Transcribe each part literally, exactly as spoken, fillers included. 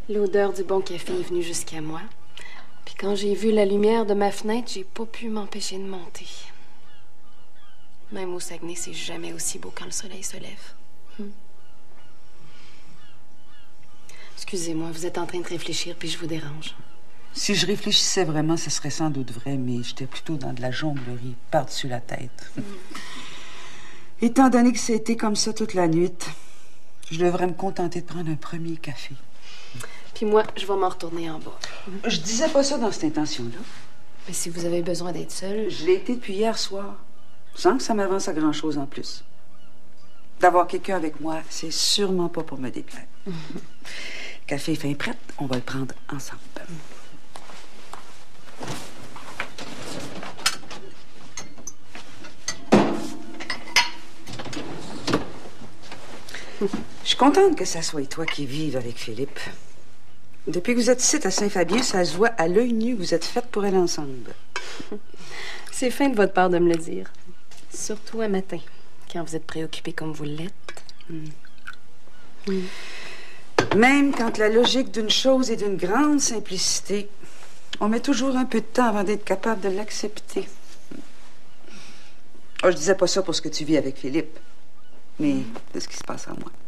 L'odeur du bon café est venue jusqu'à moi. Puis quand j'ai vu la lumière de ma fenêtre, j'ai pas pu m'empêcher de monter. Même au Saguenay, c'est jamais aussi beau quand le soleil se lève. Hmm. Excusez-moi, vous êtes en train de réfléchir, puis je vous dérange. Si je réfléchissais vraiment, ce serait sans doute vrai, mais j'étais plutôt dans de la jonglerie par-dessus la tête. Mm. Étant donné que ça a été comme ça toute la nuit, je devrais me contenter de prendre un premier café. Puis moi, je vais m'en retourner en bas. Je disais pas ça dans cette intention-là. Mais si vous avez besoin d'être seule... Je l'ai été depuis hier soir, sans que ça m'avance à grand-chose en plus. D'avoir quelqu'un avec moi, c'est sûrement pas pour me déplaire. Mm. Café fin prête, on va le prendre ensemble. Mm. Je suis contente que ça soit toi qui vive avec Philippe. Depuis que vous êtes ici à Saint-Fabien, ça se voit à l'œil nu que vous êtes faites pour aller ensemble. C'est fin de votre part de me le dire. Surtout un matin, quand vous êtes préoccupée comme vous l'êtes. Mm. Mm. Même quand la logique d'une chose est d'une grande simplicité, on met toujours un peu de temps avant d'être capable de l'accepter. Oh, je disais pas ça pour ce que tu vis avec Philippe, mais de ce qui se passe en moi.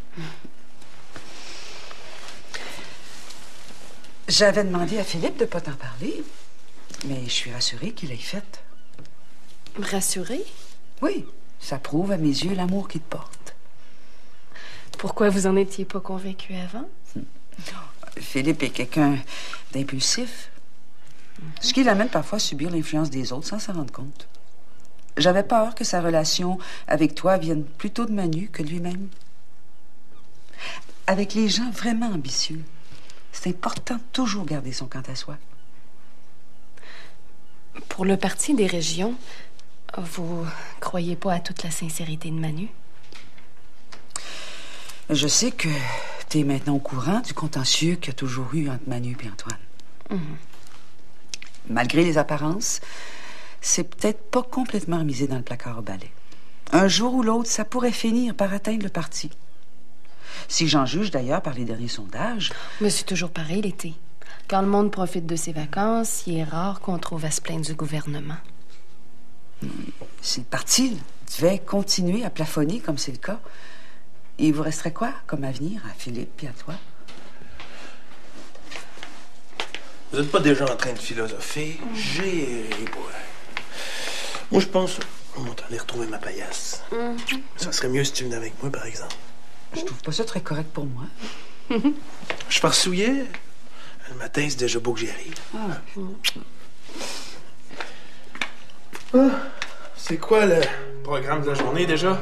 J'avais demandé à Philippe de ne pas t'en parler, mais je suis rassurée qu'il l'ait fait. Rassurée? Oui, ça prouve à mes yeux l'amour qu'il te porte. Pourquoi vous en étiez pas convaincu avant? Philippe est quelqu'un d'impulsif, ce qui l'amène parfois à subir l'influence des autres sans s'en rendre compte. J'avais peur que sa relation avec toi vienne plutôt de Manu que de lui-même. Avec les gens vraiment ambitieux, c'est important de toujours garder son quant à soi. Pour le Parti des régions, vous croyez pas à toute la sincérité de Manu? Je sais que tu es maintenant au courant du contentieux qu'il y a toujours eu entre Manu et Antoine. Mm-hmm. Malgré les apparences, c'est peut-être pas complètement remisé dans le placard au balai. Un jour ou l'autre, ça pourrait finir par atteindre le parti. Si j'en juge d'ailleurs par les derniers sondages... Mais c'est toujours pareil l'été. Quand le monde profite de ses vacances, il est rare qu'on trouve à se plaindre du gouvernement. Si le parti devait continuer à plafonner comme c'est le cas, il vous resterait quoi comme avenir à Philippe et à toi? Vous n'êtes pas déjà en train de philosopher? Mm. J'ai... Moi, je pense... On va aller retrouver ma paillasse. Mm-hmm. Ça serait mieux si tu venais avec moi, par exemple. Je trouve pas ça très correct pour moi. Je farsouillais. Le matin, c'est déjà beau que j'y arrive. Ah. Ah. C'est quoi le programme de la journée, déjà?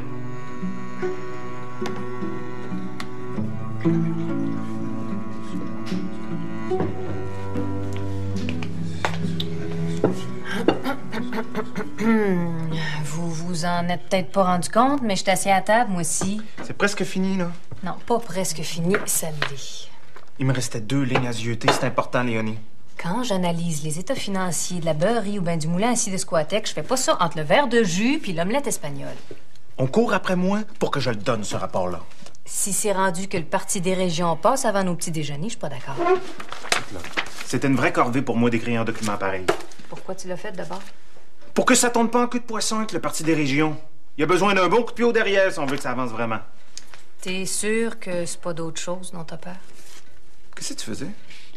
Vous vous en êtes peut-être pas rendu compte, mais je suis assise à table, moi aussi. C'est presque fini, là. Non, pas presque fini, ça l'est. Il me restait deux lignes à zioter, c'est important, Léonie. Quand j'analyse les états financiers de la beurrerie ou bien du moulin assis de Squatec, je fais pas ça entre le verre de jus puis l'omelette espagnole. On court après moi pour que je le donne, ce rapport-là. Si c'est rendu que le Parti des régions passe avant nos petits déjeuners, je suis pas d'accord. C'était une vraie corvée pour moi d'écrire un document pareil. Pourquoi tu l'as fait d'abord? Pour que ça tombe pas en queue de poisson avec le Parti des régions. Il y a besoin d'un bon coup de pied au derrière si on veut que ça avance vraiment. T'es sûr que c'est pas d'autre chose dont t'as peur? Qu'est-ce que tu faisais?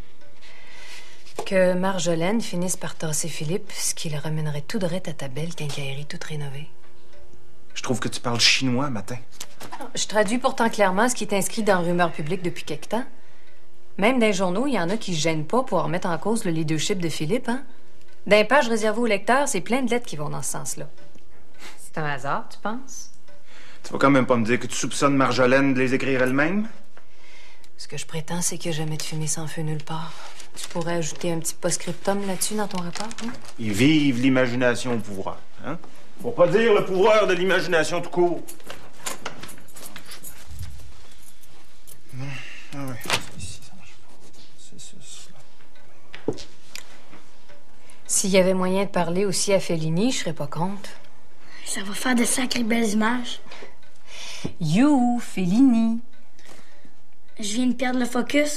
Que Marjolaine finisse par tasser Philippe, ce qui le ramènerait tout droit à ta belle quincaillerie toute rénovée. Je trouve que tu parles chinois, matin. Je traduis pourtant clairement ce qui est inscrit dans Rumeur publique depuis quelque temps. Même dans les journaux, il y en a qui se gênent pas pour remettre en cause le leadership de Philippe, hein? Dans les pages réservées aux lecteurs, c'est plein de lettres qui vont dans ce sens-là. C'est un hasard, tu penses? Tu vas quand même pas me dire que tu soupçonnes Marjolaine de les écrire elle-même? Ce que je prétends, c'est qu'il n'y a jamais de fumée sans feu nulle part. Tu pourrais ajouter un petit post-scriptum là-dessus dans ton rapport, hein? Ils vivent l'imagination au pouvoir, hein? Faut pas dire le pouvoir de l'imagination tout court. Ah oui. Ici, ça marche pas. C'est ça, cela. S'il y avait moyen de parler aussi à Fellini, je serais pas contre. Ça va faire de sacrées belles images. You, Fellini. Je viens de perdre le focus.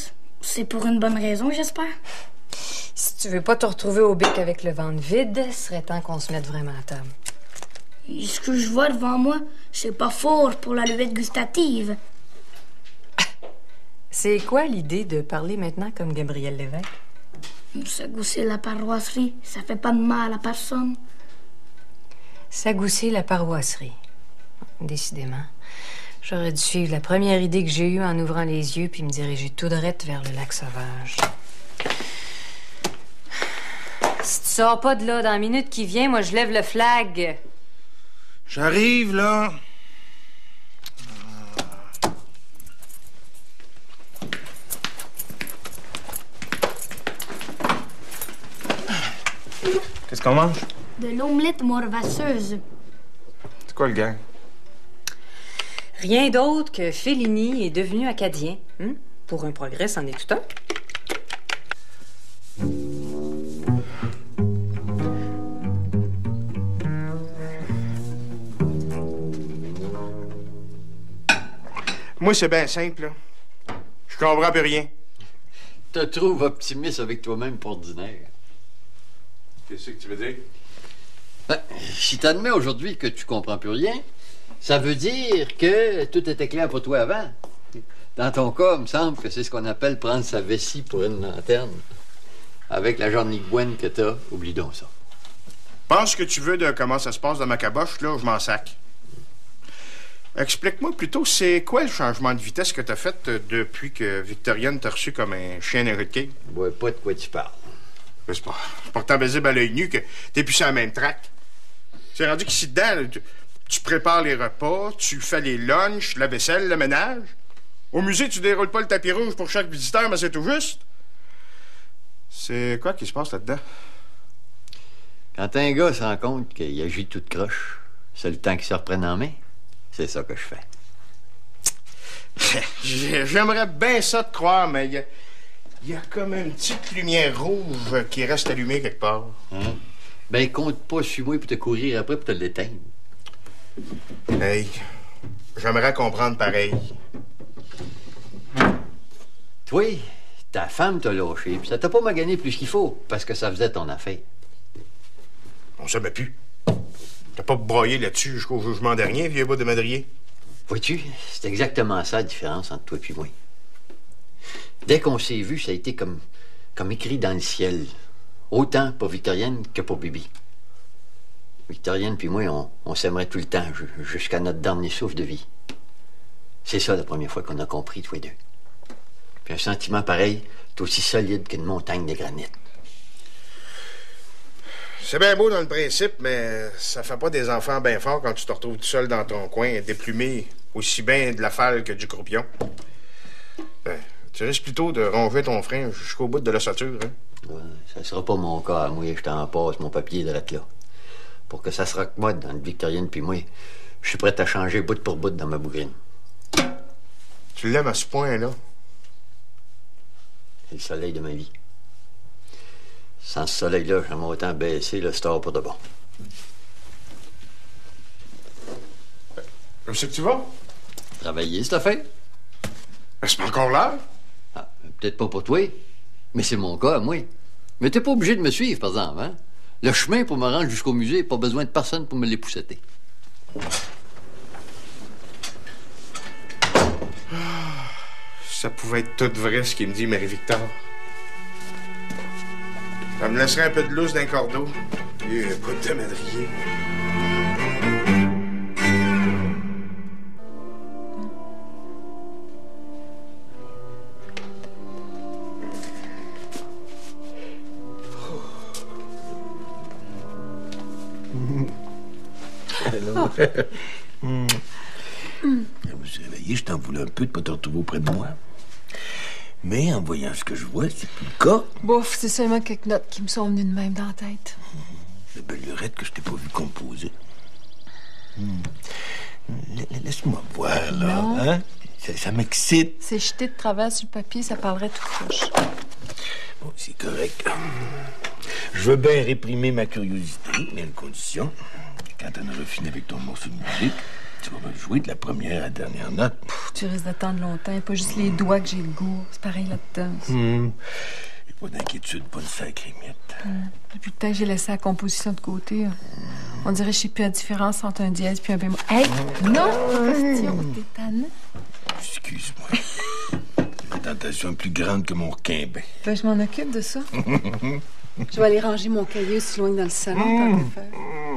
C'est pour une bonne raison, j'espère. Si tu veux pas te retrouver au bic avec le ventre vide, ce serait temps qu'on se mette vraiment à table. Et ce que je vois devant moi, c'est pas fort pour la levette gustative. C'est quoi l'idée de parler maintenant comme Gabriel Lévesque? S'agousser la paroisserie, ça fait pas de mal à personne. S'agousser la paroisserie. Décidément. J'aurais dû suivre la première idée que j'ai eue en ouvrant les yeux puis me diriger tout droit vers le lac Sauvage. Si tu sors pas de là dans la minute qui vient, moi je lève le flag. J'arrive, là. Qu'est-ce qu'on mange? De l'omelette morvasseuse. C'est quoi le gang? Rien d'autre que Fellini est devenu acadien. Hein? Pour un progrès, c'en est tout un. Moi, c'est bien simple, là. Je comprends plus rien. Te trouves optimiste avec toi-même pour ordinaire. Qu'est-ce que tu veux dire? Ben, si t'admets aujourd'hui que tu comprends plus rien, ça veut dire que tout était clair pour toi avant. Dans ton cas, il me semble que c'est ce qu'on appelle prendre sa vessie pour une lanterne. Avec la journée-gouine que t'as, oublie donc ça. Pense que tu veux de comment ça se passe dans ma caboche, là, je m'en sac. Explique-moi plutôt, c'est quoi le changement de vitesse que t'as fait depuis que Victorienne t'a reçu comme un chien d'un cake? Je vois pas de quoi tu parles. C'est pas pourtant visible à l'œil nu que t'es plus sur la même track. C'est rendu qu'ici dedans, là, tu, tu prépares les repas, tu fais les lunchs, la vaisselle, le ménage. Au musée, tu déroules pas le tapis rouge pour chaque visiteur, mais c'est tout juste. C'est quoi qui se passe là-dedans? Quand un gars se rend compte qu'il agit toute croche, c'est le temps qu'il se reprenne en main. C'est ça que je fais. J'aimerais bien ça te croire, mais il y a, y a comme une petite lumière rouge qui reste allumée quelque part. Hein? Ben, compte pas sur moi pour te courir après pour te l'éteindre. Hey, j'aimerais comprendre pareil. Toi, ta femme t'a lâché, puis ça t'a pas magané plus qu'il faut, parce que ça faisait ton affaire. On se met plus. T'as pas broyé là-dessus jusqu'au jugement dernier, vieux bout de madrier? Vois-tu, c'est exactement ça la différence entre toi et moi. Dès qu'on s'est vu, ça a été comme, comme écrit dans le ciel. Autant pour Victorienne que pour Bibi. Victorienne puis moi, on, on s'aimerait tout le temps, jusqu'à notre dernier souffle de vie. C'est ça la première fois qu'on a compris, tous les deux. Puis un sentiment pareil, c'est aussi solide qu'une montagne de granit. C'est bien beau dans le principe, mais ça fait pas des enfants bien forts quand tu te retrouves tout seul dans ton coin, déplumé aussi bien de la falle que du croupion. Ben, tu risques plutôt de ronger ton frein jusqu'au bout de l'ossature, hein? Ouais, ça sera pas mon cas à moi, je t'en passe mon papier de là. Pour que ça se raccommode dans le Victorienne puis moi, je suis prêt à changer bout pour bout dans ma bougrine. Tu l'aimes à ce point-là? C'est le soleil de ma vie. Sans ce soleil-là, j'aimerais autant baisser le store pour de bon. Où c'est que tu vas? Travailler, c'est fait. Ben, c'est pas encore l'heure? Ah, peut-être pas pour toi, mais c'est mon cas à moi. Mais t'es pas obligé de me suivre, par exemple, hein? Le chemin pour me rendre jusqu'au musée, pas besoin de personne pour me l'épousseter. Ça pouvait être tout vrai, ce qu'il me dit, Marie-Victor. Ça me laisserait un peu de lousse d'un cordeau. Et un bout de madrier. Allô? mm. Je me suis réveillé, je t'en voulais un peu de pas te retrouver auprès de moi. Mais en voyant ce que je vois, c'est plus le cas. Bouf, c'est seulement quelques notes qui me sont venues de même dans la tête. Mmh. De belles lurettes que je t'ai pas vu composer. Mmh. Laisse-moi voir, là. Non. Hein? Ça, ça m'excite. C'est jeté de travers sur le papier, ça parlerait tout croche. Bon, c'est correct. Je veux bien réprimer ma curiosité, mais à une condition. Quand on aura fini avec ton morceau de musique, Tu vas me jouer de la première à la dernière note. Pff, tu risques d'attendre longtemps. Pas juste les doigts que j'ai le goût. C'est pareil là-dedans. Hum. Et pas d'inquiétude, pas une sacrée miette. Hum. Depuis le temps que j'ai laissé la composition de côté, on dirait que je sais plus la différence entre un dièse puis un bémol. Hey! Non! Question, t'es tannant. Excuse-moi. La tentation est plus grande que mon quimbain. Ben, je m'en occupe de ça. Je vais aller ranger mon cahier aussi loin dans le salon, tant qu'à faire.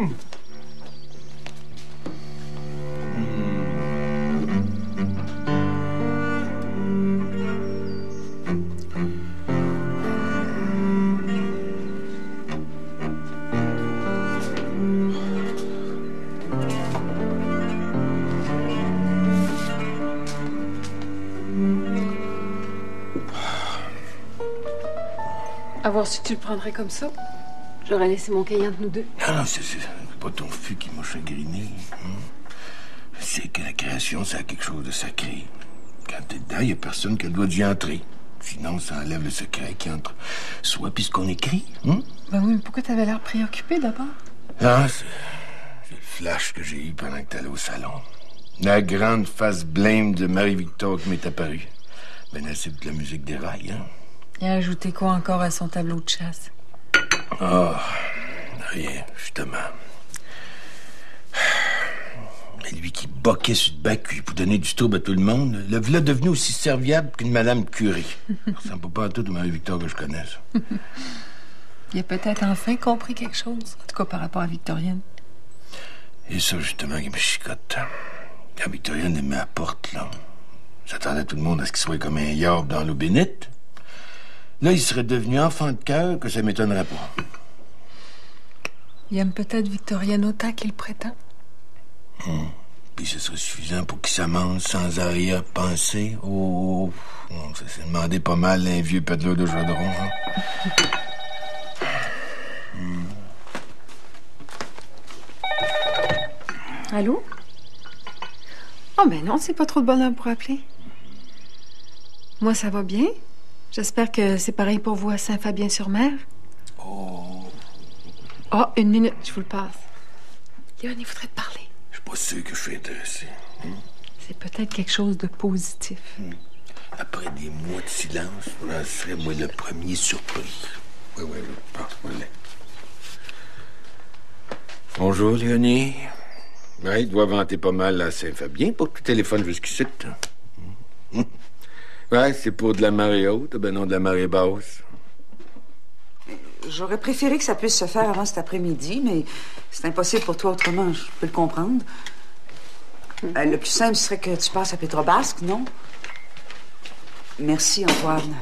À voir si tu le prendrais comme ça. J'aurais laissé mon cahier entre nous deux. Non, non, c'est c'est pas ton fût qui m'a chagriné. Hein? Je sais que la création, ça a quelque chose de sacré. Quand t'es dedans, il n'y a personne qui a le droit d'y entrer. Sinon, ça enlève le secret qui entre soi puis ce qu'on écrit. Hein? Ben oui, mais pourquoi t'avais l'air préoccupé d'abord? Ah, c'est c'est le flash que j'ai eu pendant que t'allais au salon. La grande face blême de Marie-Victor qui m'est apparue. Ben, assez de la musique des rails, hein? Il a ajouté quoi encore à son tableau de chasse? Ah, rien, justement. Mais lui qui boquait sur le bac pour donner du tour à tout le monde, le voilà devenu aussi serviable qu'une madame Curie. Ça ressemble pas à tout de Marie-Victor que je connais, ça. Il a peut-être enfin compris quelque chose, en tout cas par rapport à Victorienne. Et ça, justement, qui me chicote. Quand Victorienne est mis à la porte, là, j'attendais tout le monde à ce qu'il soit comme un yarb dans l'eau bénite. Là, il serait devenu enfant de cœur que ça m'étonnerait pas. Il aime peut-être Victorienne autant qu'il prétend. Hum. Puis ce serait suffisant pour qu'il s'amende sans arrière-pensée. Oh, non, ça s'est demandé pas mal un vieux pédeleur de chaudron. Hein? hum. Allô? Oh, ben non, c'est pas trop de bonheur pour appeler. Moi, ça va bien. J'espère que c'est pareil pour vous à Saint-Fabien-sur-Mer. Oh. Oh, une minute, je vous le passe. Léon, il voudrait te parler. Je suis pas sûr que je suis intéressé. Hum? C'est peut-être quelque chose de positif. Hum. Après des mois de silence, là, je serais moi le premier surpris. Oui, oui, oui. Ah, voilà. Bonjour, Léonie. Ouais, il doit vanter pas mal à Saint-Fabien pour que tu téléphones jusqu'ici. Hum. Ouais, c'est pour de la marée haute, ben non de la marée basse. J'aurais préféré que ça puisse se faire avant cet après-midi, mais c'est impossible pour toi autrement, je peux le comprendre. Mm-hmm. Euh, le plus simple serait que tu passes à Pétrobasque, non? Merci, Antoine.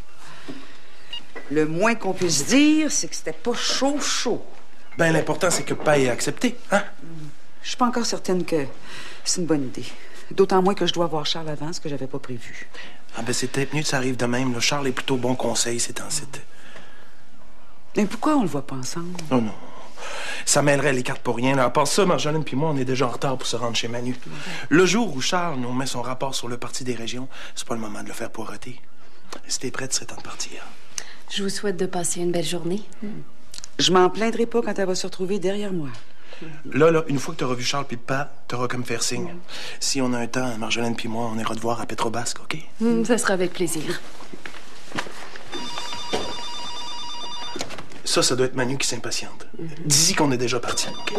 Le moins qu'on puisse dire, c'est que c'était pas chaud, chaud. Ben, l'important, c'est que Paille ait accepté, hein? Je suis pas encore certaine que c'est une bonne idée. D'autant moins que je dois voir Charles avant, ce que j'avais pas prévu. Ah ben, c'est peut-être mieux que ça arrive de même. Là. Charles est plutôt bon conseil ces temps-ci. Mais pourquoi on le voit pas ensemble? Oh non. Ça mêlerait les cartes pour rien. Là. À part ça, Marjolaine puis moi, on est déjà en retard pour se rendre chez Manu. Le jour où Charles nous met son rapport sur le Parti des régions, c'est pas le moment de le faire poireauter. Si t'es prête, c'est temps de partir. Je vous souhaite de passer une belle journée. Hmm. Je m'en plaindrai pas quand elle va se retrouver derrière moi. Là, là, une fois que t'auras vu Charles puis Pat, t'auras comme faire signe. Mm. Si on a un temps, Marjolaine puis moi, on ira te voir à Pétrobasque, OK? Mm, ça sera avec plaisir. Ça, ça doit être Manu qui s'impatiente. Mm. Dis-y qu'on est déjà parti, OK?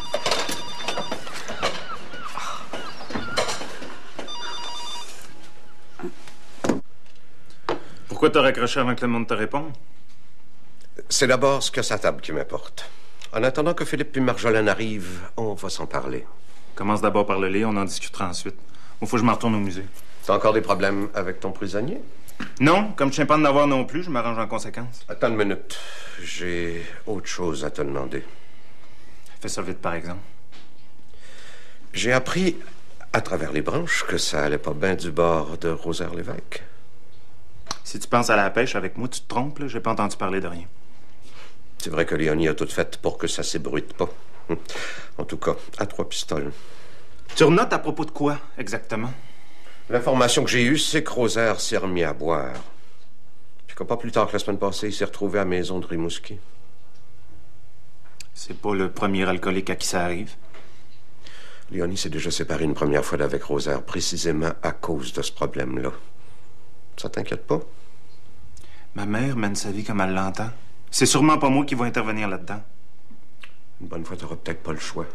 Pourquoi t'as raccroché avant que le monde te réponde? C'est d'abord ce que sa table qui m'importe. En attendant que Philippe puis Marjolaine arrivent, on va s'en parler. Commence d'abord par le lit, on en discutera ensuite. Il faut que je m'en retourne au musée. T'as encore des problèmes avec ton prisonnier? Non, comme je tiens pas de n'avoir non plus, je m'arrange en conséquence. Attends une minute. J'ai autre chose à te demander. Fais ça vite, par exemple. J'ai appris, à travers les branches, que ça allait pas bien du bord de Rosaire-Lévesque. Si tu penses à la pêche avec moi, tu te trompes, là. J'ai pas entendu parler de rien. C'est vrai que Léonie a tout fait pour que ça s'ébruite pas. En tout cas, à trois pistoles. Tu renotes à propos de quoi, exactement? L'information que j'ai eue, c'est que Rosaire s'est remis à boire. Puis que pas plus tard que la semaine passée, il s'est retrouvé à la maison de Rimouski. C'est pas le premier alcoolique à qui ça arrive. Léonie s'est déjà séparée une première fois d'avec Rosaire, précisément à cause de ce problème-là. Ça t'inquiète pas? Ma mère mène sa vie comme elle l'entend. C'est sûrement pas moi qui vais intervenir là-dedans. Une bonne fois, t'auras peut-être pas le choix.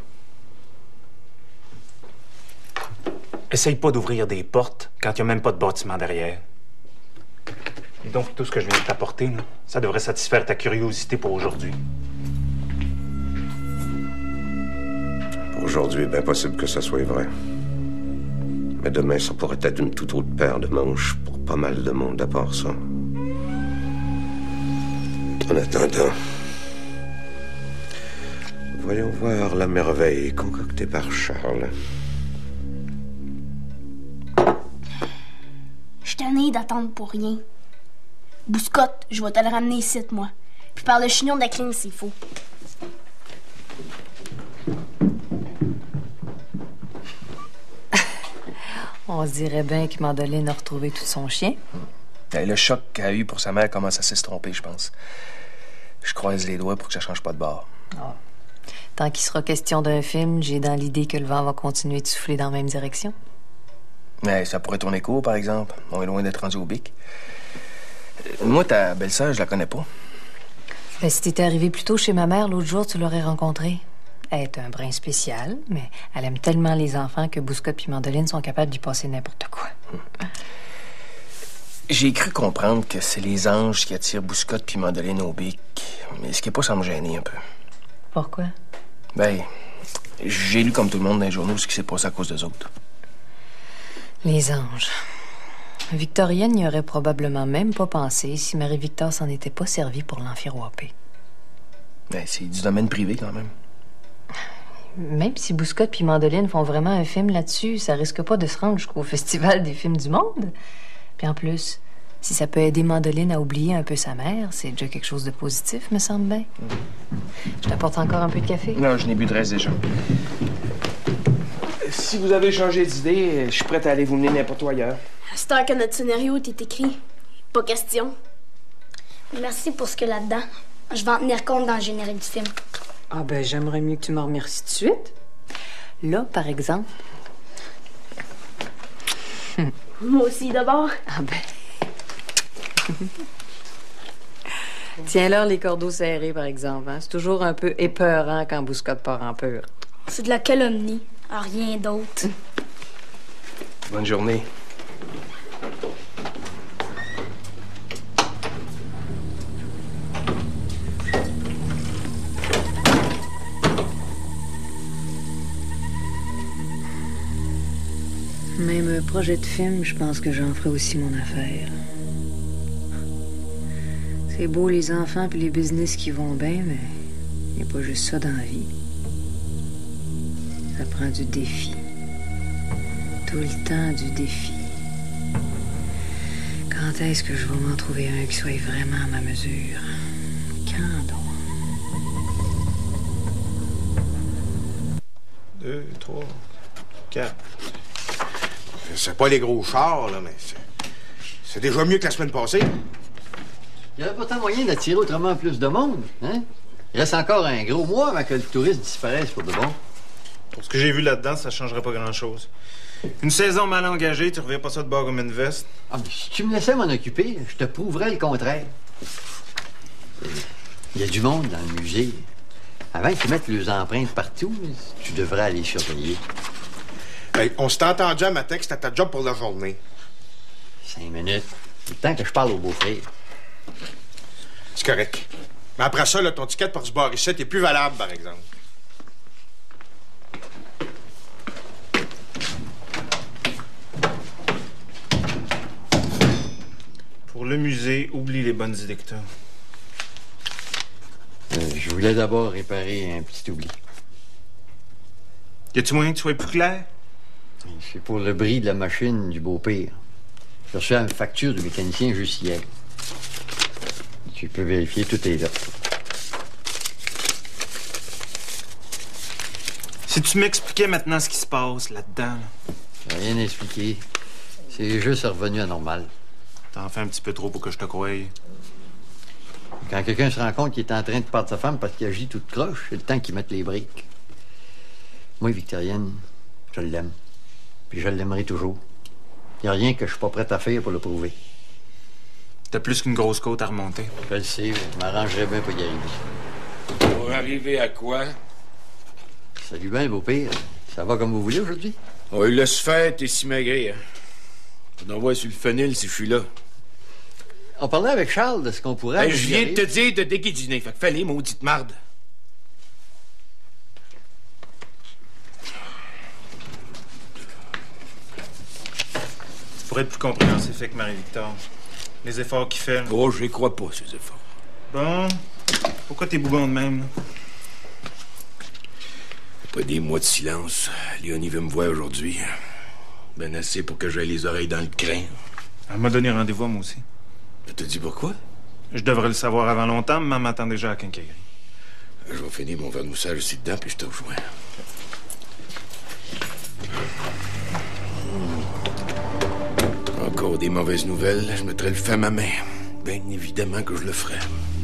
Essaye pas d'ouvrir des portes quand il n'y a même pas de bâtiment derrière. Et donc, tout ce que je viens de t'apporter, là, ça devrait satisfaire ta curiosité pour aujourd'hui. Pour aujourd'hui, bien possible que ça soit vrai. Mais demain, ça pourrait être une toute autre paire de manches pour pas mal de monde à part ça. En attendant, voyons voir la merveille concoctée par Charles. Je suis tannée d'attendre pour rien. Bouscotte, je vais te le ramener ici, moi. Puis par le chignon de la crème, c'est faux. On se dirait bien que Mandoline a retrouvé tout son chien. Et le choc qu'elle a eu pour sa mère commence à s'estomper, je pense. Je croise les doigts pour que ça change pas de bord. Oh. Tant qu'il sera question d'un film, j'ai dans l'idée que le vent va continuer de souffler dans la même direction. Mais ça pourrait tourner court, par exemple. On est loin d'être rendu au bic. Euh, Moi, ta belle-sœur, je la connais pas. Ben, si t'étais arrivé plus tôt chez ma mère, l'autre jour, tu l'aurais rencontrée. Elle est un brin spécial, mais elle aime tellement les enfants que Bouscotte et Mandoline sont capables d'y passer n'importe quoi. Hum. J'ai cru comprendre que c'est les anges qui attirent Bouscotte puis Mandoline au bic. Mais ce qui est pas sans me gêner un peu. Pourquoi? Ben, j'ai lu comme tout le monde dans les journaux ce qui s'est passé à cause d'eux autres. Les anges. Victorienne n'y aurait probablement même pas pensé si Marie-Victor s'en était pas servie pour l'enfiroiper. Ben, c'est du domaine privé, quand même. Même si Bouscotte puis Mandoline font vraiment un film là-dessus, ça risque pas de se rendre jusqu'au Festival des films du monde. Puis en plus, si ça peut aider Mandoline à oublier un peu sa mère, c'est déjà quelque chose de positif, me semble bien. Mmh. Je t'apporte encore un peu de café? Non, je n'ai bu de reste déjà. Si vous avez changé d'idée, je suis prête à aller vous mener n'importe où ailleurs. À cette heure que notre scénario est écrit, pas question. Merci pour ce que là-dedans. Je vais en tenir compte dans le générique du film. Ah ben, j'aimerais mieux que tu m'en remercies tout de suite. Là, par exemple... Moi aussi, d'abord. Ah ben... Tiens-leur les cordeaux serrés, par exemple. Hein? C'est toujours un peu épeurant quand Bouscotte part en peur. C'est de la calomnie, rien d'autre. Bonne journée. Même un projet de film, je pense que j'en ferai aussi mon affaire. C'est beau les enfants puis les business qui vont bien, mais il n'y a pas juste ça dans la vie. Ça prend du défi. Tout le temps du défi. Quand est-ce que je vais m'en trouver un qui soit vraiment à ma mesure? Quand donc? Deux, trois, quatre. C'est pas les gros chars, là, mais c'est... C'est déjà mieux que la semaine passée. Il y aurait pourtant moyen d'attirer autrement plus de monde, hein? Il reste encore un gros mois avant que le touriste disparaisse pour de bon. Pour ce que j'ai vu là-dedans, ça changerait pas grand-chose. Une saison mal engagée, tu reviens pas ça de bord comme une veste. Ah, mais si tu me laissais m'en occuper, je te prouverais le contraire. Il y a du monde dans le musée. Avant qu'ils mettent leurs empreintes partout, tu devrais aller surveiller. Hey, on s'est entendu un matin que c'était ta job pour la journée. Cinq minutes. Le temps que je parle au beau-frère. C'est correct. Mais après ça, là, ton ticket pour se barrer ici est plus valable, par exemple. Pour le musée, oublie les bonnes idées que t'as. Euh, je voulais d'abord réparer un petit oubli. Y a-tu moyen que tu sois plus clair? C'est pour le bris de la machine du beau-père. J'ai reçu une facture du mécanicien juste hier. Tu peux vérifier, tout est là. Si tu m'expliquais maintenant ce qui se passe là-dedans, là. J'ai rien à expliquer. C'est juste revenu à normal. T'en fais un petit peu trop pour que je te croie. Quand quelqu'un se rend compte qu'il est en train de perdre sa femme parce qu'il agit toute croche, c'est le temps qu'il mette les briques. Moi, Victorienne, Je l'aime. Puis je l'aimerai toujours. Il n'y a rien que je suis pas prêt à faire pour le prouver. T'as plus qu'une grosse côte à remonter. Je le sais, je m'arrangerais bien pour y arriver. Pour arriver à quoi? Salut bien, beau-père. Ça va comme vous voulez aujourd'hui? On lui laisse faire, t'es si maigre. On envoie sur le fenil si je suis là. On parlait avec Charles de ce qu'on pourrait... Ben, je viens de te dire de déguidiner. Fait que fallait, maudite marde. Pour être plus compréhensif avec Marie-Victor. Les efforts qu'il fait. Là. Oh, je les crois pas, ces efforts. Bon. Pourquoi t'es bougon de même, là? Pas des mois de silence. Léonie veut me voir aujourd'hui. Ben assez pour que j'aille les oreilles dans le crin. Elle m'a donné rendez-vous, moi aussi. Elle t'a dit pourquoi? Je devrais le savoir avant longtemps, mais maman m'attend déjà à la quincaillerie. Je vais finir mon verre de moussage ici dedans, puis je te rejoins. Encore des mauvaises nouvelles, je mettrai le feu à ma main. Bien évidemment que je le ferai.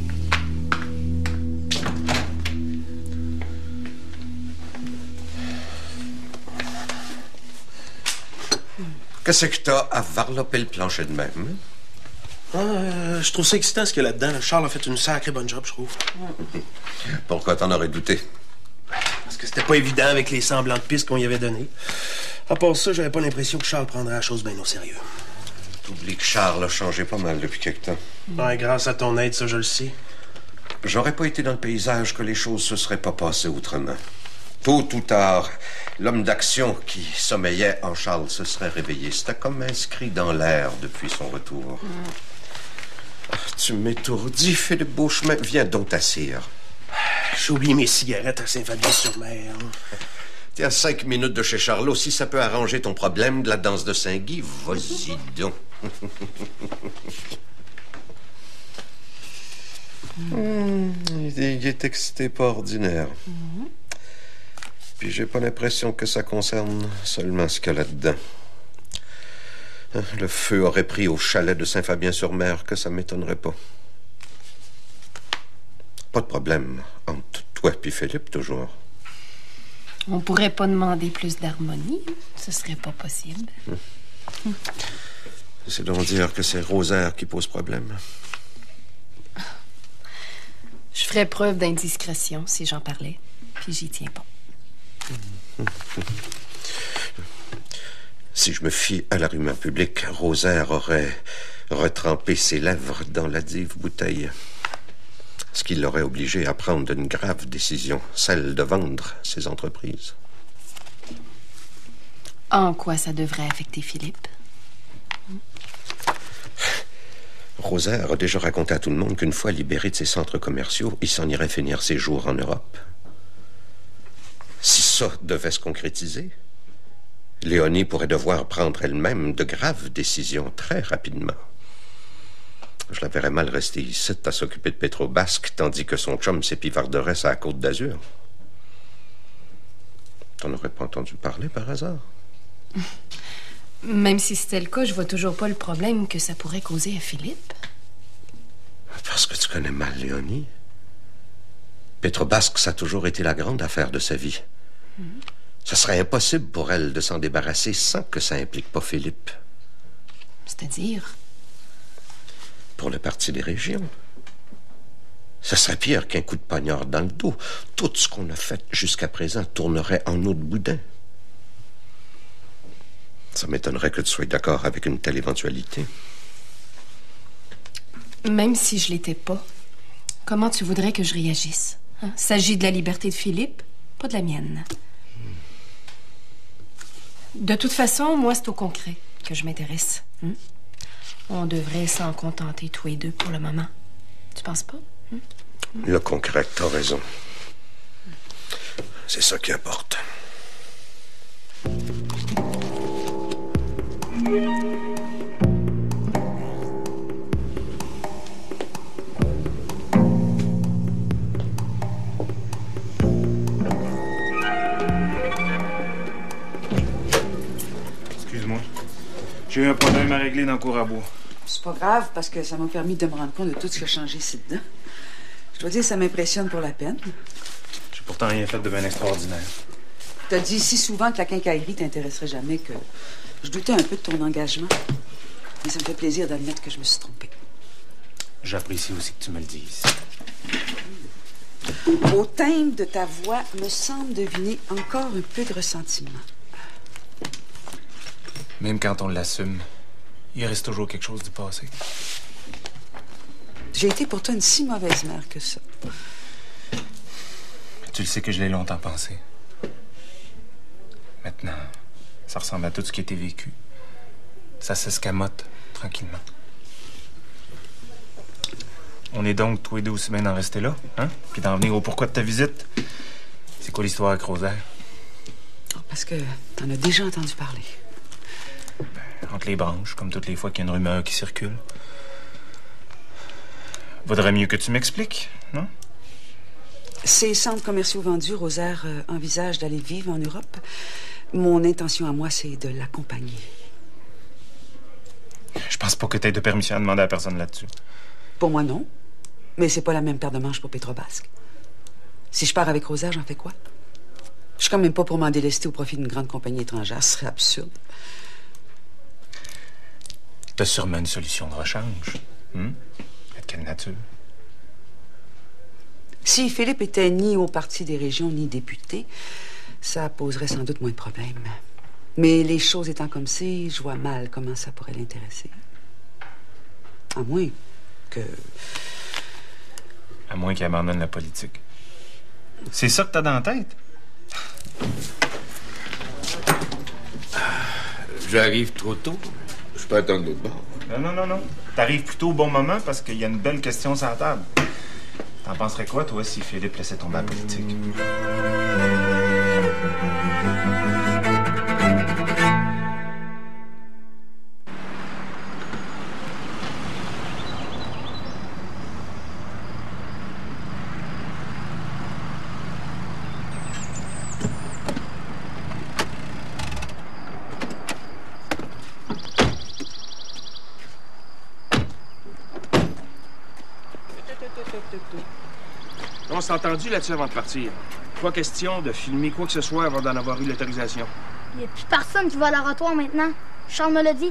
Qu'est-ce que t'as à varloper le plancher de même? Ah, euh, je trouve ça excitant ce qu'il y a là-dedans. Charles a fait une sacrée bonne job, je trouve. Pourquoi t'en aurais douté? Parce que c'était pas évident avec les semblants de pistes qu'on y avait donnés. À part ça, j'avais pas l'impression que Charles prendrait la chose bien au sérieux. T'oublies que Charles a changé pas mal depuis quelque temps. Ouais, grâce à ton aide, ça, je le sais. J'aurais pas été dans le paysage que les choses se seraient pas passées autrement. Tôt ou tard, l'homme d'action qui sommeillait en Charles se serait réveillé. C'était comme inscrit dans l'air depuis son retour. Mm. Ah, tu m'étourdis, Philippe Beauchemin. Viens donc t'assire. J'ai oublié mes cigarettes à Saint-Fabien-sur-Mer. T'es à cinq minutes de chez Charlot. Si ça peut arranger ton problème de la danse de Saint-Guy, vas-y donc. mm, il est excité pas ordinaire. Mm-hmm. Puis j'ai pas l'impression que ça concerne seulement ce qu'il y a là-dedans. Le feu aurait pris au chalet de Saint-Fabien-sur-Mer, que ça m'étonnerait pas. Pas de problème entre toi et Philippe, toujours. On pourrait pas demander plus d'harmonie. Ce serait pas possible. Hum. Hum. C'est donc dire que c'est Rosaire qui pose problème. Je ferais preuve d'indiscrétion si j'en parlais. Puis j'y tiens pas. Si je me fie à la rumeur publique, Rosaire aurait retrempé ses lèvres dans la dive bouteille. Ce qui l'aurait obligé à prendre une grave décision, celle de vendre ses entreprises. En quoi ça devrait affecter Philippe? Rosaire a déjà raconté à tout le monde qu'une fois libéré de ses centres commerciaux, il s'en irait finir ses jours en Europe. Si ça devait se concrétiser, Léonie pourrait devoir prendre elle-même de graves décisions très rapidement. Je la verrais mal rester ici à s'occuper de Pétrobasque, tandis que son chum s'épivarderait sur la Côte d'Azur. T'en aurais pas entendu parler par hasard? Même si c'était le cas, je vois toujours pas le problème que ça pourrait causer à Philippe. Parce que tu connais mal Léonie. Pétrobasque, ça a toujours été la grande affaire de sa vie. Mm. Ce serait impossible pour elle de s'en débarrasser sans que ça implique pas Philippe. C'est-à-dire? Pour le parti des régions. Ce serait pire qu'un coup de poignard dans le dos. Tout ce qu'on a fait jusqu'à présent tournerait en eau de boudin. Ça m'étonnerait que tu sois d'accord avec une telle éventualité. Même si je l'étais pas, comment tu voudrais que je réagisse? Hein? S'agit de la liberté de Philippe, pas de la mienne. De toute façon, moi, c'est au concret que je m'intéresse. Hein? On devrait s'en contenter tous les deux pour le moment. Tu penses pas? Hein? Le concret, t'as raison. C'est ça qui importe. Excuse-moi. J'ai eu un problème à régler dans le cour à bois. C'est pas grave, parce que ça m'a permis de me rendre compte de tout ce qui a changé ici dedans. Je dois dire, ça m'impressionne pour la peine. J'ai pourtant rien fait de bien extraordinaire. T'as dit si souvent que la quincaillerie t'intéresserait jamais que je doutais un peu de ton engagement. Mais ça me fait plaisir d'admettre que je me suis trompée. J'apprécie aussi que tu me le dises. Au timbre de ta voix, me semble deviner encore un peu de ressentiment. Même quand on l'assume, il reste toujours quelque chose du passé. J'ai été pour toi une si mauvaise mère que ça. Tu le sais que je l'ai longtemps pensé. Maintenant, ça ressemble à tout ce qui a été vécu. Ça s'escamote tranquillement. On est donc tous les deux aussi bien d'en rester là, hein? Puis d'en venir au pourquoi de ta visite. C'est quoi l'histoire avec Rosaire? Oh, parce que t'en as déjà entendu parler. Ben, entre les branches, comme toutes les fois qu'il y a une rumeur qui circule. Vaudrait mieux que tu m'expliques, non? Ces centres commerciaux vendus, Rosaire euh, envisage d'aller vivre en Europe. Mon intention à moi, c'est de l'accompagner. Je pense pas que t'aies de permission à demander à personne là-dessus. Pour moi, non. Mais c'est pas la même paire de manches pour Petrobasque. Si je pars avec Rosaire, j'en fais quoi? Je suis quand même pas pour m'en délester au profit d'une grande compagnie étrangère. Ce serait absurde. T'as sûrement une solution de rechange. Hum? De quelle nature? Si Philippe était ni au Parti des régions, ni député, ça poserait sans doute moins de problèmes. Mais les choses étant comme c'est, je vois mal comment ça pourrait l'intéresser. À moins que... À moins qu'il abandonne la politique. C'est ça que t'as dans la tête? J'arrive trop tôt. Je peux attendre l'autre bord. Non, non, non, non. T'arrives plutôt au bon moment parce qu'il y a une belle question sur la table. T'en penserais quoi, toi, si Philippe laissait tomber la politique? On s'est entendu là-dessus avant de partir. Pas question de filmer quoi que ce soit avant d'en avoir eu l'autorisation. Il n'y a plus personne qui va à l'oratoire maintenant. Charles me l'a dit.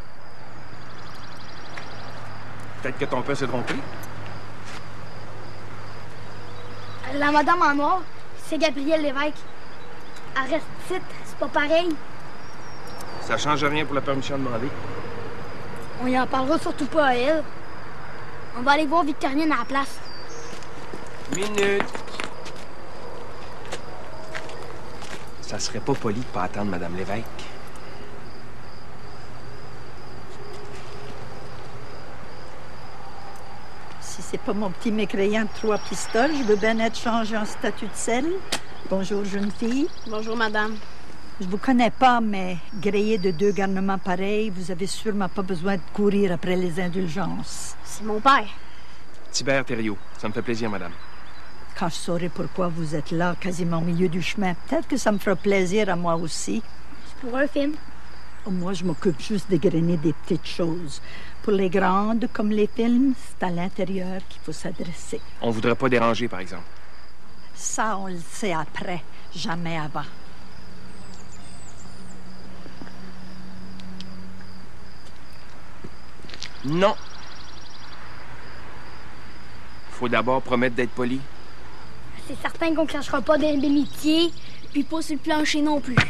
Peut-être que ton père s'est trompé. La madame en noir, c'est Gabrielle Lévesque. Elle reste petite, c'est pas pareil. Ça change rien pour la permission demandée. On y en parlera surtout pas à elle. On va aller voir Victorine à la place. Minute. Ça serait pas poli de pas attendre Madame Lévesque. Si c'est pas mon petit mécréant de trois pistoles, je veux bien être changé en statut de sel. Bonjour, jeune fille. Bonjour, madame. Je vous connais pas, mais grillé de deux garnements pareils, vous avez sûrement pas besoin de courir après les indulgences. C'est mon père. Tibère Thériault. Ça me fait plaisir, madame. Quand je saurai pourquoi vous êtes là, quasiment au milieu du chemin, peut-être que ça me fera plaisir à moi aussi. C'est pour un film. Moi, je m'occupe juste de grainer des petites choses. Pour les grandes, comme les films, c'est à l'intérieur qu'il faut s'adresser. On voudrait pas déranger, par exemple. Ça, on le sait après, jamais avant. Non. Faut d'abord promettre d'être poli. C'est certain qu'on crachera pas des bénitiers, puis pas sur le plancher non plus.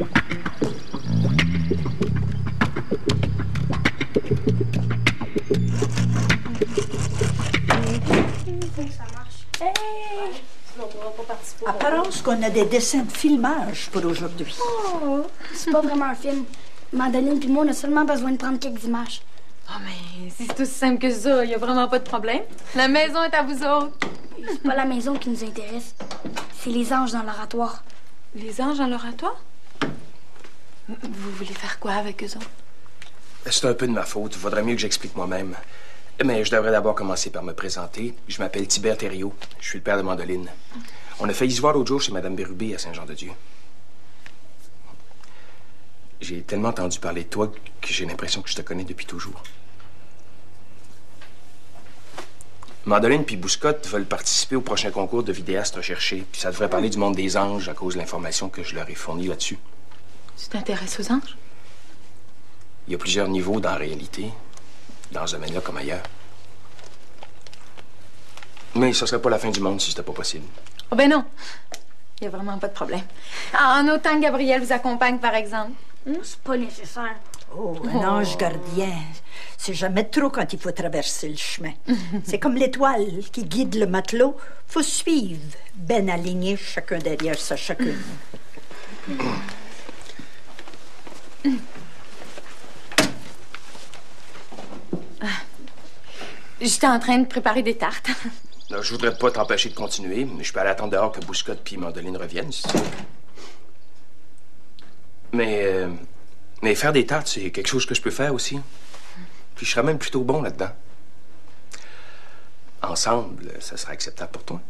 Ça marche. Hey! Apparence qu'on a des dessins de filmage pour aujourd'hui. Oh, c'est pas vraiment un film. Madeleine puis moi, on a seulement besoin de prendre quelques images. Oh, mais c'est tout simple que ça. Il y a vraiment pas de problème. La maison est à vous autres. C'est pas la maison qui nous intéresse. C'est les anges dans l'oratoire. Les anges dans l'oratoire? Vous voulez faire quoi avec eux autres? C'est un peu de ma faute. Il vaudrait mieux que j'explique moi-même. Mais je devrais d'abord commencer par me présenter. Je m'appelle Tibère Thériault. Je suis le père de Mandoline. On a failli se voir l'autre jour chez Mme Bérubé à Saint-Jean-de-Dieu. J'ai tellement entendu parler de toi que j'ai l'impression que je te connais depuis toujours. Mandoline puis Bouscotte veulent participer au prochain concours de vidéastes recherchés. Puis ça devrait parler du monde des anges à cause de l'information que je leur ai fournie là-dessus. Tu t'intéresses aux anges? Il y a plusieurs niveaux dans la réalité, dans ce domaine-là comme ailleurs. Mais ce serait pas la fin du monde si c'était pas possible. Oh ben non. Il n'y a vraiment pas de problème. En autant que Gabriel vous accompagne, par exemple. Hmm? C'est pas nécessaire. Oh, un ange gardien. C'est jamais trop quand il faut traverser le chemin. C'est comme l'étoile qui guide le matelot. Faut suivre, ben alignés, chacun derrière sa chacune. J'étais en train de préparer des tartes. Là, je voudrais pas t'empêcher de continuer, mais je peux aller attendre dehors que Bouscotte puis Mandoline reviennent, si tu veux. Mais, euh, mais faire des tartes, c'est quelque chose que je peux faire aussi. Puis je serais même plutôt bon là-dedans. Ensemble, ça serait acceptable pour toi.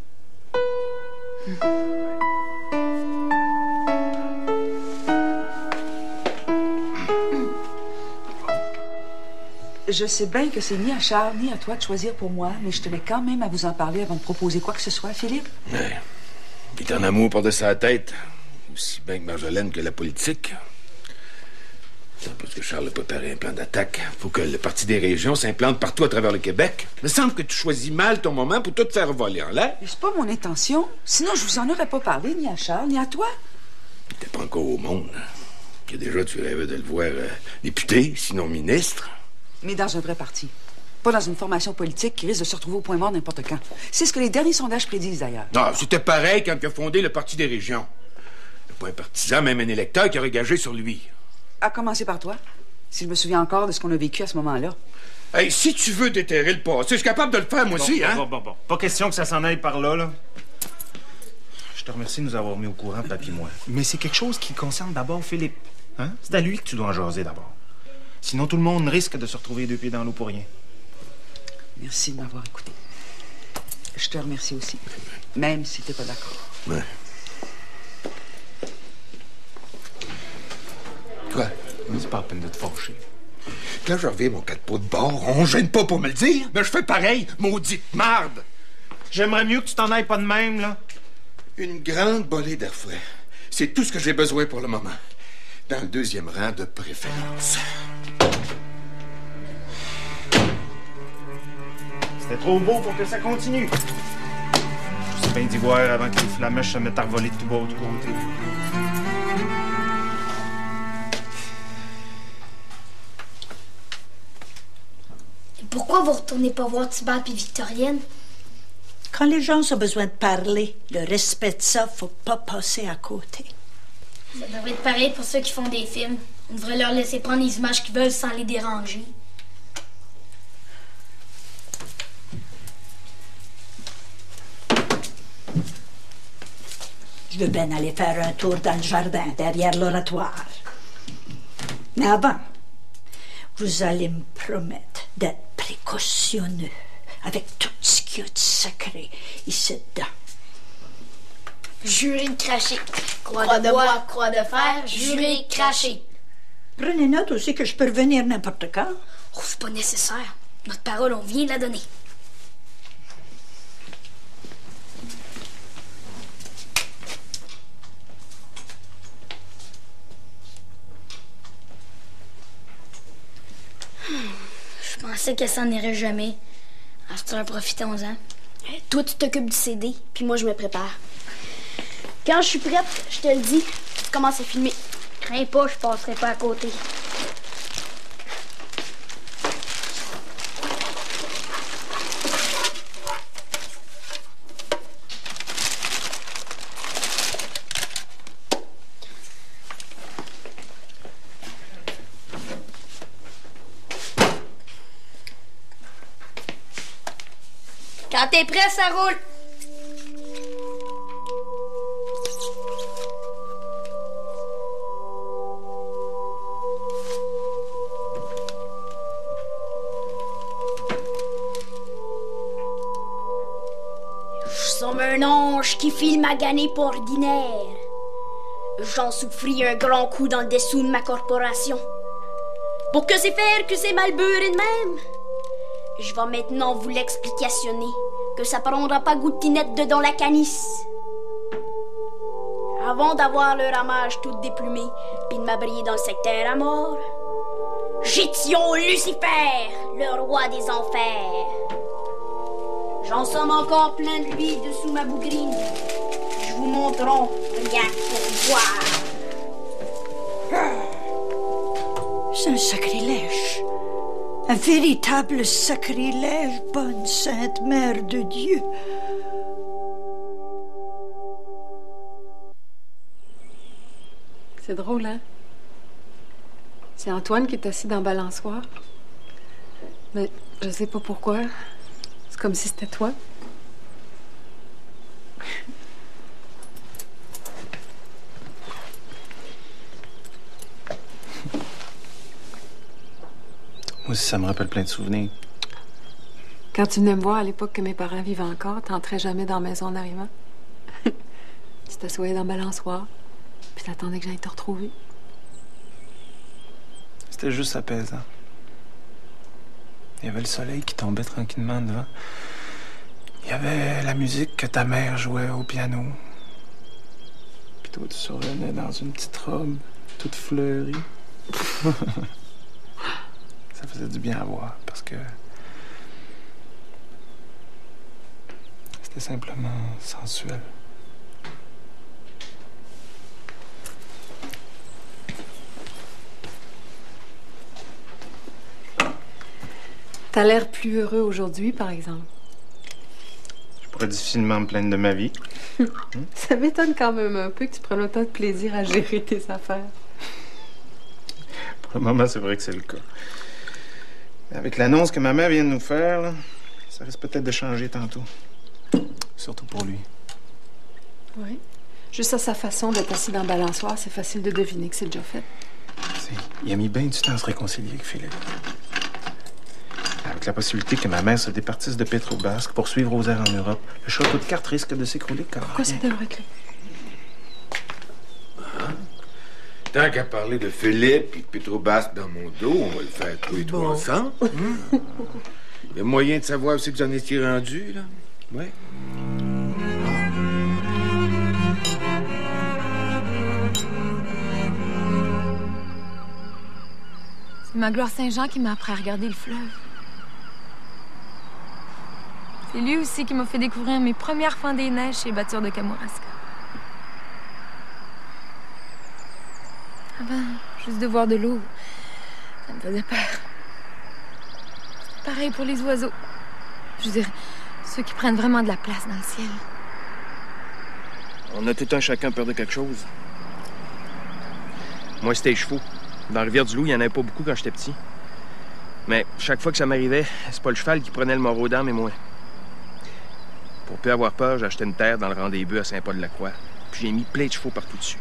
Je sais bien que c'est ni à Charles ni à toi de choisir pour moi, mais je tenais quand même à vous en parler avant de proposer quoi que ce soit, Philippe. Ouais. Il est en amour par-dessus sa tête. Aussi bien que Marjolaine que la politique. Parce que Charles a préparé un plan d'attaque. Faut que le Parti des régions s'implante partout à travers le Québec. Il me semble que tu choisis mal ton moment pour tout te faire voler en l'air. Mais c'est pas mon intention. Sinon, je vous en aurais pas parlé, ni à Charles, ni à toi. T'es pas encore au monde. Que déjà, tu rêvais de le voir euh, député, sinon ministre. Mais dans un vrai parti. Pas dans une formation politique qui risque de se retrouver au point mort n'importe quand. C'est ce que les derniers sondages prédisent, d'ailleurs. Non, c'était pareil quand il a fondé le Parti des régions. Il n'y a pas un partisan, même un électeur qui aurait gagé sur lui. À commencer par toi, si je me souviens encore de ce qu'on a vécu à ce moment-là. Hey, si tu veux déterrer le passé, je suis capable de le faire, moi bon, aussi, bon, hein? Bon, bon, bon. Pas question que ça s'en aille par là, là. Je te remercie de nous avoir mis au courant, papy et moi. Mais c'est quelque chose qui concerne d'abord Philippe. Hein? C'est à lui que tu dois en jaser d'abord. Sinon, tout le monde risque de se retrouver deux pieds dans l'eau pour rien. Merci de m'avoir écouté. Je te remercie aussi, même si t'es pas d'accord. Ouais. Quoi? C'est pas la peine de te fâcher. Quand je reviens mon quatre pots de bord, on gêne pas pour me le dire, mais je fais pareil, maudite marde! J'aimerais mieux que tu t'en ailles pas de même, là. Une grande bolée d'air frais. C'est tout ce que j'ai besoin pour le moment. Dans le deuxième rang de préférence. C'était trop beau pour que ça continue. Je sais bien d'y voir avant que les flamèches se mettent à revoler de tout bas de côté. Et pourquoi vous retournez pas voir Tibère puis Victorienne? Quand les gens ont besoin de parler, le respect de ça, faut pas passer à côté. Ça devrait être pareil pour ceux qui font des films. On devrait leur laisser prendre les images qu'ils veulent sans les déranger. Je veux bien aller faire un tour dans le jardin, derrière l'oratoire. Mais avant, vous allez me promettre d'être précautionneux avec tout ce qu'il y a de sacré ici dedans. Juré de cracher. Croix, croix de, de bois, croix de fer, juré de cracher. Prenez note aussi que je peux revenir n'importe quand. Oh, c'est pas nécessaire. Notre parole, on vient de la donner. Je pensais que ça n'irait jamais. À ce temps, profitons-en. Toi, tu t'occupes du C D, puis moi, je me prépare. Quand je suis prête, je te le dis, tu commences à filmer. Crains pas, je passerai pas à côté. Quand t'es prêt, ça roule. Je somme un ange qui file ma ganée pas ordinaire. J'en souffris un grand coup dans le dessous de ma corporation. Pour que c'est faire que c'est mal beurré de même. Je vais maintenant vous l'explicationner. Que ça prendra pas gouttinette dedans la canisse. Avant d'avoir le ramage tout déplumé, puis de m'abrier dans le secteur à mort, j'étions Lucifer, le roi des enfers. J'en somme encore plein de lui dessous ma bougrine. Je vous montrons rien pour voir. C'est un sacrilège. Un véritable sacrilège, bonne sainte mère de Dieu. C'est drôle, hein? C'est Antoine qui est assis dans le balançoire. Mais je sais pas pourquoi. C'est comme si c'était toi. Moi aussi, ça me rappelle plein de souvenirs. Quand tu venais me voir à l'époque que mes parents vivaient encore, t'entrais jamais dans la maison en arrivant. Tu t'assoyais dans le balançoire, puis t'attendais que j'aille te retrouver. C'était juste apaisant. Il y avait le soleil qui tombait tranquillement devant. Il y avait la musique que ta mère jouait au piano. Puis toi, tu survenais dans une petite robe, toute fleurie. Ça faisait du bien à voir, parce que c'était simplement sensuel. T'as l'air plus heureux aujourd'hui, par exemple. Je pourrais difficilement me plaindre de ma vie. Ça m'étonne quand même un peu que tu prennes autant de plaisir à gérer tes affaires. Pour le moment, c'est vrai que c'est le cas. Avec l'annonce que ma mère vient de nous faire, là, ça risque peut-être de changer tantôt. Surtout pour lui. Oui. Juste à sa façon d'être assis dans le balançoire, c'est facile de deviner que c'est déjà fait. Il a mis bien du temps à se réconcilier avec Philippe. Avec la possibilité que ma mère se départisse de Petrobasque pour suivre Rosaire en Europe, le château de cartes risque de s'écrouler quand Pourquoi ça devrait être là? Tant qu'à parler de Philippe et de Petrobasque dans mon dos, on va le faire tous les trois ensemble. Hum? Il y a moyen de savoir où c'est que vous en étiez rendu, là? Ouais. C'est Magloire Saint-Jean qui m'a appris à regarder le fleuve. C'est lui aussi qui m'a fait découvrir mes premières fentes des neiges chez les batteurs de Kamouraska. Avant, juste de voir de l'eau, ça me faisait peur. C'est pareil pour les oiseaux. Je veux dire, ceux qui prennent vraiment de la place dans le ciel. On a tout un chacun peur de quelque chose. Moi, c'était les chevaux. Dans la Rivière-du-Loup, il n'y en avait pas beaucoup quand j'étais petit. Mais chaque fois que ça m'arrivait, c'est pas le cheval qui prenait le maraudant, mais moi. Pour plus avoir peur, j'ai acheté une terre dans le rang des bœufs à Saint-Paul-de-la-Croix. Puis j'ai mis plein de chevaux partout dessus.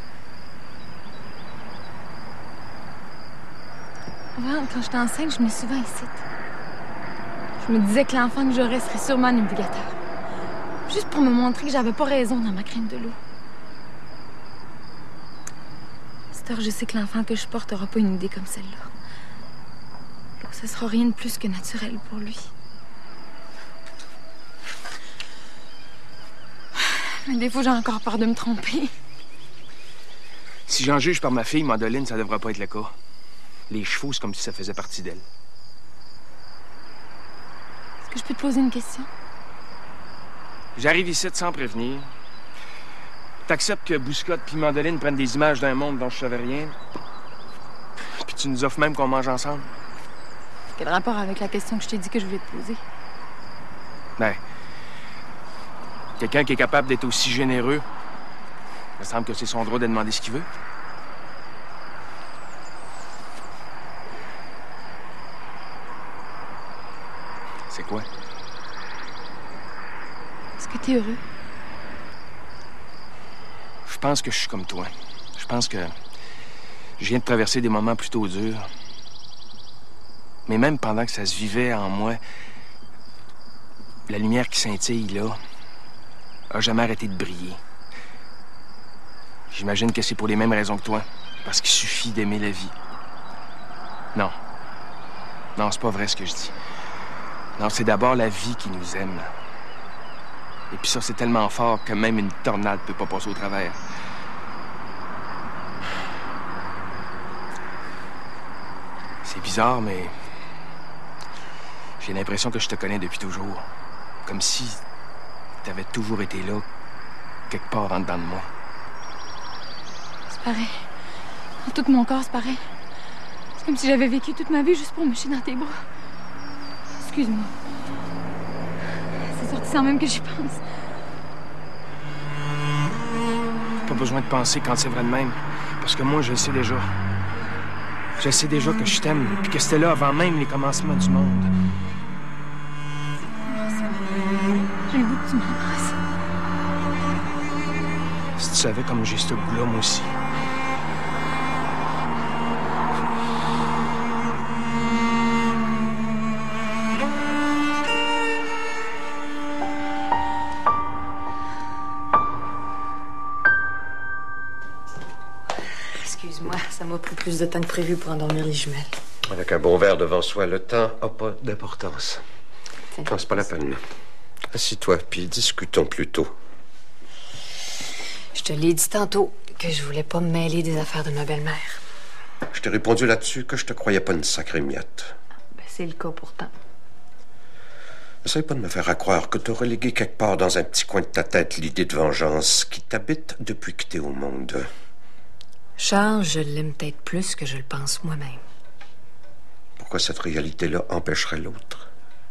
Avant, quand j'étais enceinte, je venais souvent ici. Je me disais que l'enfant que j'aurais serait sûrement un navigateur. Juste pour me montrer que j'avais pas raison dans ma crainte de l'eau. Cette heure, je sais que l'enfant que je porte aura pas une idée comme celle-là. L'eau, ça sera rien de plus que naturel pour lui. Mais des fois, j'ai encore peur de me tromper. Si j'en juge par ma fille, Mandoline, ça devrait pas être le cas. Les chevaux, c'est comme si ça faisait partie d'elle. Est-ce que je peux te poser une question? J'arrive ici sans prévenir. T'acceptes que Bouscotte puis Mandoline prennent des images d'un monde dont je savais rien. Puis tu nous offres même qu'on mange ensemble. Quel rapport avec la question que je t'ai dit que je voulais te poser? Ben, quelqu'un qui est capable d'être aussi généreux, il me semble que c'est son droit de demander ce qu'il veut. C'est quoi? Est-ce que t'es heureux? Je pense que je suis comme toi. Je pense que je viens de traverser des moments plutôt durs. Mais même pendant que ça se vivait en moi, la lumière qui scintille là a jamais arrêté de briller. J'imagine que c'est pour les mêmes raisons que toi. Parce qu'il suffit d'aimer la vie. Non. Non, c'est pas vrai ce que je dis. Non, c'est d'abord la vie qui nous aime. Et puis ça, c'est tellement fort que même une tornade peut pas passer au travers. C'est bizarre, mais j'ai l'impression que je te connais depuis toujours. Comme si t'avais toujours été là, quelque part en dedans de moi. C'est pareil. En tout mon corps, c'est pareil. C'est comme si j'avais vécu toute ma vie juste pour me chier dans tes bras. Excuse-moi. C'est sorti sans même que j'y pense. Pas besoin de penser quand c'est vrai de même. Parce que moi, je le sais déjà. Je sais déjà que je t'aime, puis que c'était là avant même les commencements du monde. J'ai le goût que tu m'embrasses. Si tu savais comme j'ai ce goût-là, moi aussi. Excuse-moi, ça m'a pris plus de temps que prévu pour endormir les jumelles. Avec un bon verre devant soi, le temps n'a pas d'importance. Non, c'est pas la peine. Assis-toi, puis discutons plutôt. Je te l'ai dit tantôt que je voulais pas me mêler des affaires de ma belle-mère. Je t'ai répondu là-dessus que je te croyais pas une sacrée miette. Ben, c'est le cas pourtant. Essaye pas de me faire croire que t'as relégué quelque part dans un petit coin de ta tête l'idée de vengeance qui t'habite depuis que t'es au monde. Charles, je l'aime peut-être plus que je le pense moi-même. Pourquoi cette réalité-là empêcherait l'autre?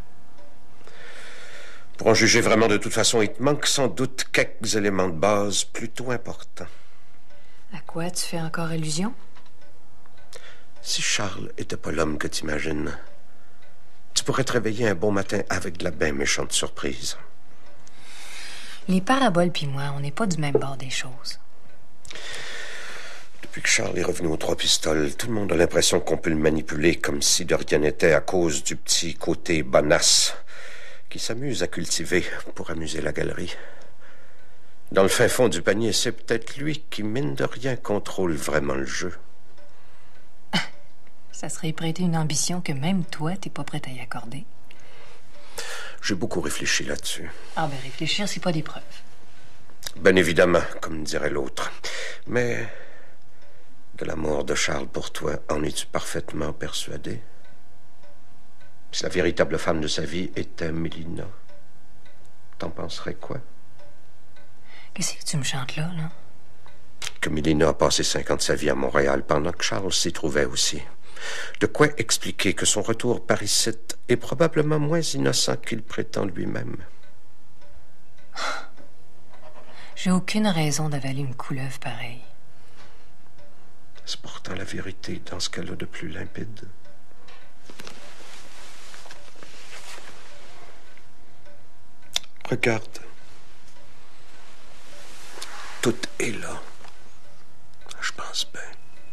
Pour en juger vraiment de toute façon, il te manque sans doute quelques éléments de base plutôt importants. À quoi tu fais encore allusion? Si Charles était pas l'homme que t'imagines, tu pourrais te réveiller un bon matin avec de la bien méchante surprise. Les paraboles pis moi, on n'est pas du même bord des choses. Depuis que Charles est revenu aux trois pistoles, tout le monde a l'impression qu'on peut le manipuler comme si de rien n'était à cause du petit côté bonasse qui s'amuse à cultiver pour amuser la galerie. Dans le fin fond du panier, c'est peut-être lui qui, mine de rien, contrôle vraiment le jeu. Ça serait prêter une ambition que même toi, t'es pas prête à y accorder. J'ai beaucoup réfléchi là-dessus. Ah ben, réfléchir, c'est pas des preuves. Bien évidemment, comme dirait l'autre. Mais de l'amour de Charles pour toi, en es-tu parfaitement persuadé? Si la véritable femme de sa vie était Mélina, t'en penserais quoi? Qu'est-ce que tu me chantes là, là? Que Mélina a passé cinq ans de sa vie à Montréal pendant que Charles s'y trouvait aussi. De quoi expliquer que son retour par ici est probablement moins innocent qu'il prétend lui-même. J'ai aucune raison d'avaler une couleuvre pareille. C'est pourtant la vérité dans ce cas-là de plus limpide. Regarde. Tout est là. Je pense bien.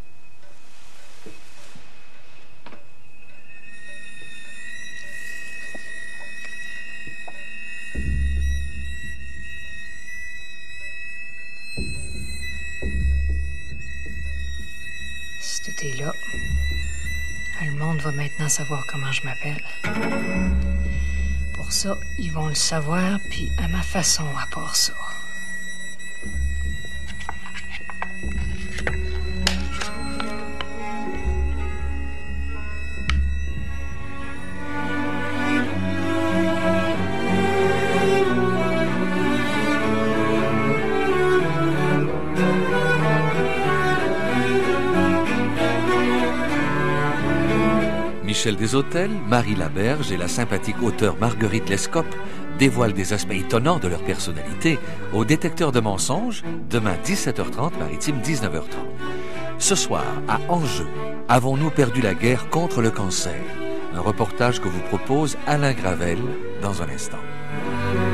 Si tout est là, le monde va maintenant savoir comment je m'appelle. Pour ça, ils vont le savoir, puis à ma façon, à part ça. Michel Deshôtels, Marie Laberge et la sympathique auteure Marguerite Lescope dévoilent des aspects étonnants de leur personnalité au Détecteur de mensonges, demain dix-sept heures trente, Maritime dix-neuf heures trente. Ce soir, à Enjeu, avons-nous perdu la guerre contre le cancer? Un reportage que vous propose Alain Gravel dans un instant.